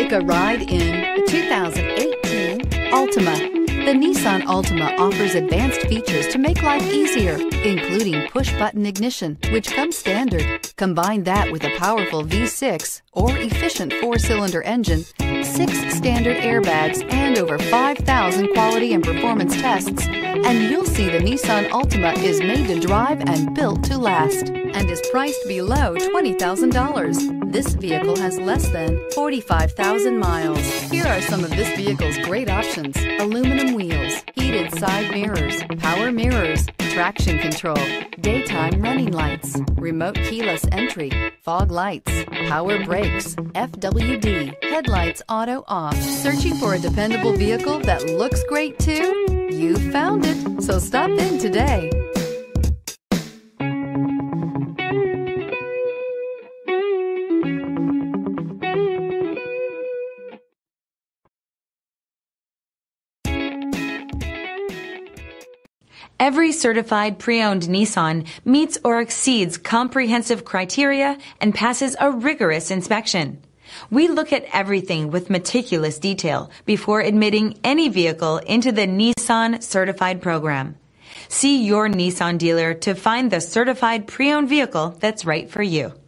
Take a ride in the 2018 Altima. The Nissan Altima offers advanced features to make life easier, including push-button ignition, which comes standard. Combine that with a powerful V6 or efficient 4-cylinder engine, 6 standard airbags, and over 5,000 quality and performance tests, and you'll see the Nissan Altima is made to drive and built to last, and is priced below $20,000. This vehicle has less than 45,000 miles. Here are some of this vehicle's great options: aluminum wheels, heated side mirrors, power mirrors, traction control, daytime running lights, remote keyless entry, fog lights, power brakes, FWD, headlights auto off. Searching for a dependable vehicle that looks great too? You found it, so stop in today. Every certified pre-owned Nissan meets or exceeds comprehensive criteria and passes a rigorous inspection. We look at everything with meticulous detail before admitting any vehicle into the Nissan Certified Program. See your Nissan dealer to find the certified pre-owned vehicle that's right for you.